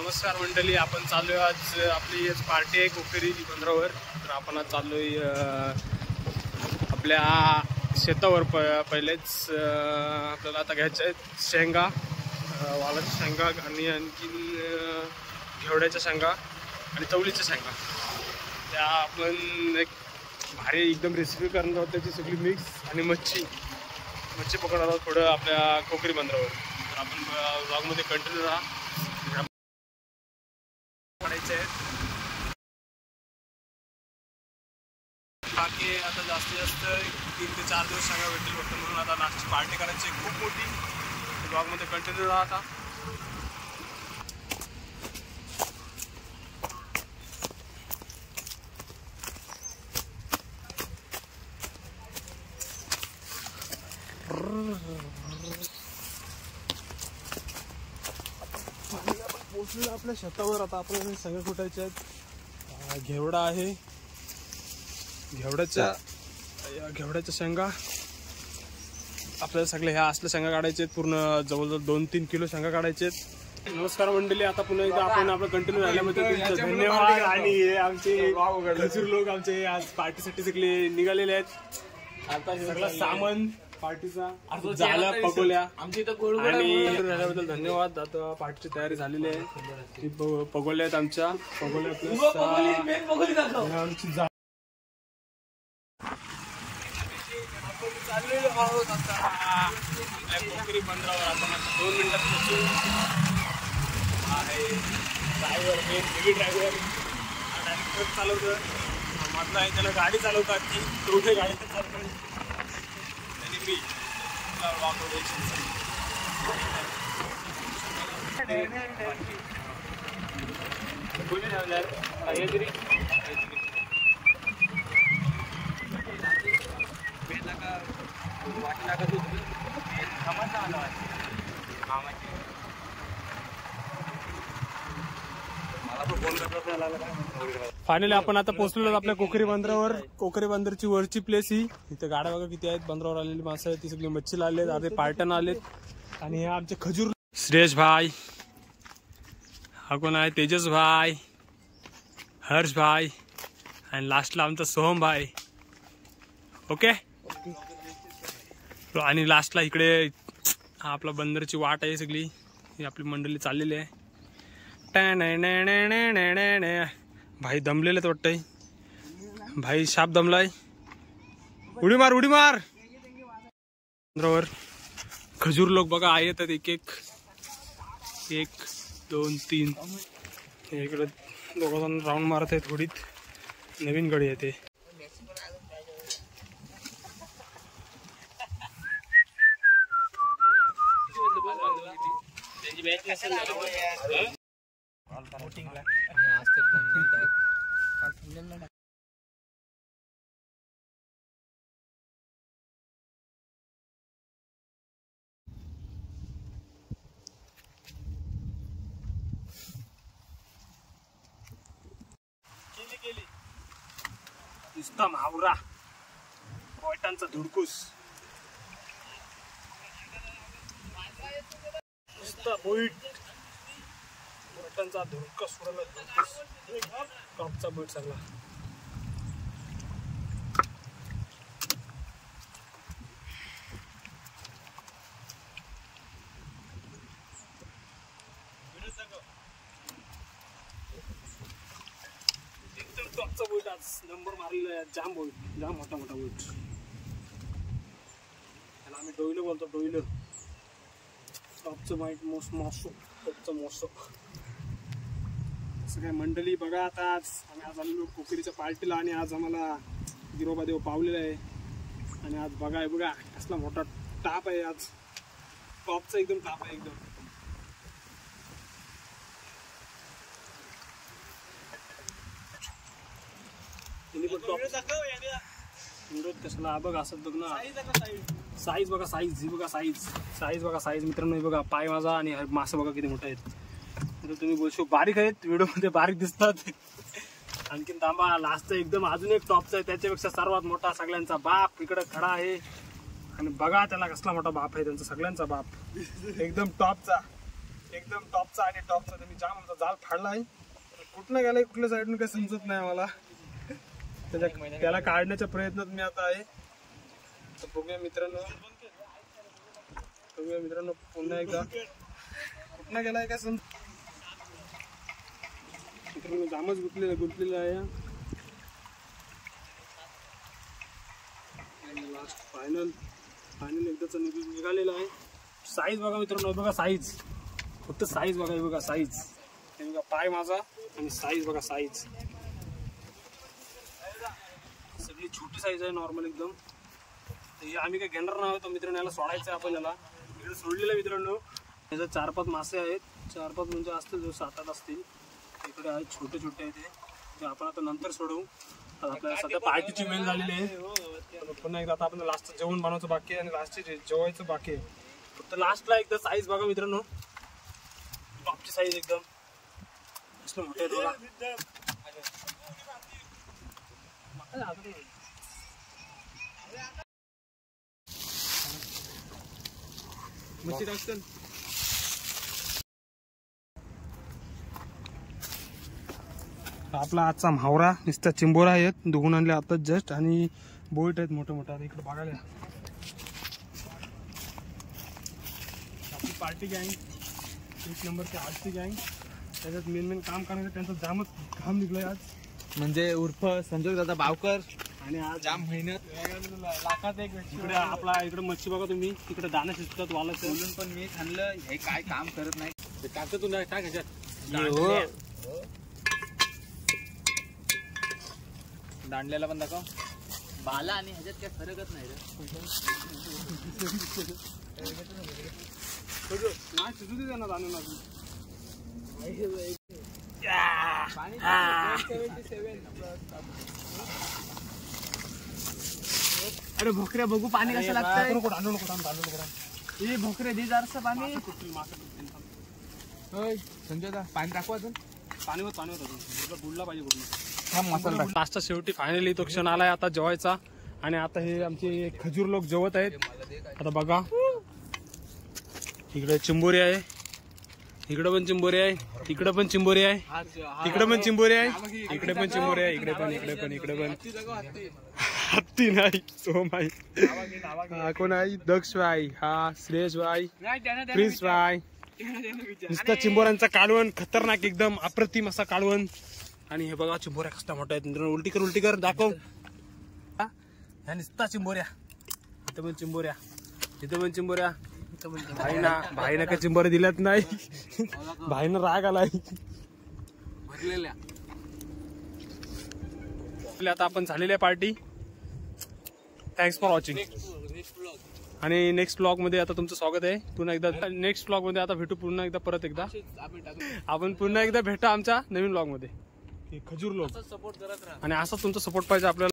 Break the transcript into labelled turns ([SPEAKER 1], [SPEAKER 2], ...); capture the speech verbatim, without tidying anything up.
[SPEAKER 1] नमस्कार मंडळी, आपण चाललोय आज आपली पार्टी आहे कोकरी बंदरावर. तर आपण आज चाललोय आपल्या शेतावर. प पहिलेच आपल्याला आता घ्यायच्या आहेत शेंगा, वालाच्या शेंगा आणि आणखीन घेवड्याच्या शेंगा आणि चवळीच्या शेंगा. त्या आपण एक भारी एकदम रेसिपी करणार आहोत, त्याची सगळी मिक्स. आणि मच्छी मच्छी पकडणार आहोत थोडं आपल्या कोकरी बंदरावर. तर आपण ब्लॉगमध्ये कंटिन्यू राहा. पडायचे आहेत बाकी आता जास्तीत जास्त तीन ते चार दिवस शेंगा भेटतील फक्त, म्हणून आता लास्टची पार्टी करायची खूप मोठी. ब्लॉगमध्ये कंटिन्यू राहा. आता पोचलो आपल्या शेतावर. आता आपल्याला शेंगा कुटायचे आहेत. घेवडा आहे, घेवड्याच्या घेवड्याच्या शेंगा आपल्याला सगळ्या ह्या असल्या शेंगा काढायचे आहेत. पूर्ण जवळजवळ दोन तीन किलो शेंगा काढायचे आहेत. नमस्कार मंडळी, आता पुन्हा एकदा आपण आपलं कंटिन्यू झाल्याबद्दल तुमचं धन्यवाद. आणि हे आमचे खजूर लोक आमचे आज पार्टीसाठी सगळे निघालेले आहेत. आता सगळं सामान पार्टीचा झाला पकोल्या आणि झाल्याबद्दल धन्यवाद. आता पार्टीची तयारी झालेली आहे. पकोल्या आहेत आमच्या. पकोल्या आमची चाललेलो आहोत आता कोकरी बंदरावर. आपण आता दोन मिनिटात पोहोचू. आहे driver, main heavy driver direct truck चालवतं. मधला आहे त्याला गाडी चालवतात की तेवढे गाडी चालवतात. आणि मी कोणी तरी फायनली आपण आता पोहोचलो आपल्या कोकरी बंदरावर. कोकरी बंदरची वरची प्लेस ही. इथे गाड्या बघा किती आहेत. बंदरावर आलेली माणसं आहेत, ती सगळी मच्छीला आलेत, अर्धे पार्ट्यानं आलेत. आणि हे आमचे खजूर श्रेयस भाई, हा कोण आहे तेजस भाई, हर्ष भाई आणि लास्टला आमचा सोहम भाई. ओके. आणि लास्टला इकडे हा आपला बंदरची वाट आहे सगळी. ही आपली मंडळी चाललेली आहे. भाई दमलेले तर वाटतंय. भाई शाप दमलाय. उडी मार उडी मार. बंदरावर खजूर लोक बघा येतात एक एक एक दोन तीन. इकडे दोघ जण राऊंड मारत आहेत. थोडीत नवीन गडी येते. नुसता मावरा, पोयटांचा धुडकूस. नुसता बोईट, पोयटांचा धुडकूस सोडला. टॉपचा बोईट सगळा. टॉपचा बोट आज नंबर मारलेला आहे. जाम बोट, जाम मोठा मोठा बोट. त्याला आम्ही डोईलं बोलतो. डोईलं टॉपचं माईट मोस मॉसो टॉपचं मोसो. असं काय मंडळी बघा. आता आज आम्ही आज आलेलो कोकरीच्या पार्टीला. आणि आज आम्हाला गिरोबा देव पावलेला आहे. आणि आज बघा बघा कसला मोठा टाप आहे. आज टॉपचा एकदम टाप आहे एकदम. कसला बघा असं बघ ना. साईज बघा, साईज ही बघा, साईज साईज बघा, साईज मित्रांनो बघा. पाय माझा आणि मासे बघा किती मोठे आहेत. तर तुम्ही बोलशो बारीक आहेत, व्हिडिओ मध्ये बारीक दिसतात. आणखीन तांबा लास्टचा एकदम अजून एक टॉपचा आहे. त्याच्यापेक्षा सर्वात मोठा सगळ्यांचा बाप इकडे खडा आहे. आणि बघा त्याला कसला मोठा बाप आहे त्यांचा, सगळ्यांचा बाप एकदम टॉपचा. एकदम टॉपचा आणि टॉपचा. तर मी जाम आमचा जाल फाडला आहे. कुठनं गेलाय कुठल्या साईडून काही समजत नाही मला. त्याच्या त्याला काढण्याच्या प्रयत्नात मी आता आहे. तर बघूया मित्रांनो, बघूया मित्रांनो पुन्हा एकदा कुठनं गेलाय काय समज. मित्रांनो जामच गुंतलेलं गुंतलेलं आहे. लास्ट फायनल फायनल एकदाच निघालेला आहे. साईज बघा मित्रांनो, बघा साईज, फक्त साईज बघा, बघा साईज, हे बघा पाय माझा आणि साईज बघा साईज. सगळी छोटी साईज आहे नॉर्मल एकदम. तर आम्ही काय घेणार नाही आहोत मित्रांनो, याला सोडायचं आहे आपण. याला इकडे सोडलेलं आहे मित्रांनो. याच्यात चार पाच मासे आहेत, चार पाच म्हणजे असतील जो सात आठ असतील. इकडे आहेत छोटे छोटे आहेत ते आपण आता नंतर सोडवू. आपल्याला सध्या पार्टीची मेन झालेली आहे. पुन्हा एकदा आता आपण लास्ट जेवण बनवायचं बाकी आहे आणि लास्टचे जेवायचं बाकी आहे. फक्त लास्टला एकदा साईज बघा मित्रांनो, टॉपची साईज एकदम कसलं मोठे आहेत बघा. मच्छी टाकतील. आपला आजचा म्हावरा नुसता चिंबोरा आहेत, धुवून आणले आताच जस्ट. आणि बोईट आहेत मोठे मोठे. इकडे बघायला आपली पार्टी गँग, एक नंबरची आजची गँग. त्याच्यात मेन मेन काम करण्याचं त्यांचं जामच काम निघलंय आज.
[SPEAKER 2] म्हणजे उर्फ संजोग दादा बावकर.
[SPEAKER 1] आणि आज
[SPEAKER 2] जाम मेहनत
[SPEAKER 1] लाखात एक. इकडे आपला इकडे मच्छी बघा तुम्ही, तिकडे दाणे शिजतात वालाचं.
[SPEAKER 2] बोलून पण मी खाल्लं, हे काय काम करत नाही.
[SPEAKER 1] टाकतो तू नाही, काय ह्याच्यात
[SPEAKER 2] दांडल्याला पण दाखव. बाला आणि ह्याच्यात काय फरकच नाही रे.
[SPEAKER 1] नाही शिजू दे त्यांना दाणे लागून.
[SPEAKER 2] अरे भोकऱ्या बघू पाणी कसं लागतंय.
[SPEAKER 1] हे
[SPEAKER 2] भोकरे दे जरासं पाणी.
[SPEAKER 1] होय
[SPEAKER 2] संजय दा पाणी दाखव अजून.
[SPEAKER 1] पाणीवर पाणीवर अजून बुडला पाहिजे पूर्ण. लास्टच्या शेवटी फायनली तो क्षण आलाय आता जेवायचा. आणि आता हे आमचे खजूर लोक जेवत आहेत. आता बघा इकडे चिंबोरी आहे, इकडे पण चिंबोरी आहे, इकडे पण चिंबोरी आहे, इकडे पण चिंबोरी आहे, इकडे पण चिंबोरी आहे, इकडे पण इकडे पण इकडे पण. हत्ती नाही सोम आहे, हा कोण आहे, दक्ष भाई, हा श्रेयस भाई, प्रिन्स भाई. नुसतं चिंबोऱ्यांचा कालवण खतरनाक एकदम अप्रतिम असा कालवण. आणि हे बघा चिंबोऱ्या कसल्या मोठ्या आहेत. उलटी कर उलटी कर दाखव. ह्या नुसता चिंबोऱ्या, इथं पण चिंबोऱ्या, इथं पण चिंबोऱ्या. भाईना भाईना का चिंबोऱ्या दिल्यात नाही. भाईनं राग आलाय. आता आपण झालेली पार्टी. Thanks for watching. आणि नेक्स्ट ब्लॉग मध्ये आता तुमचं स्वागत आहे पुन्हा एकदा. नेक्स्ट ब्लॉग मध्ये आता भेटू पुन्हा एकदा, परत एकदा आपण पुन्हा एकदा भेटा आमच्या नवीन ब्लॉग मध्ये. खजूर लोक सपोर्ट करत राहा आणि असा तुमचा सपोर्ट पाहिजे आपल्याला.